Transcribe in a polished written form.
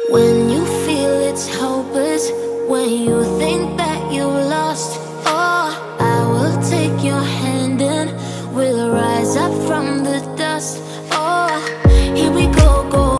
When you feel it's hopeless, when you think that you lost, oh, I will take your hand and we'll rise up from the dust. Oh, here we go.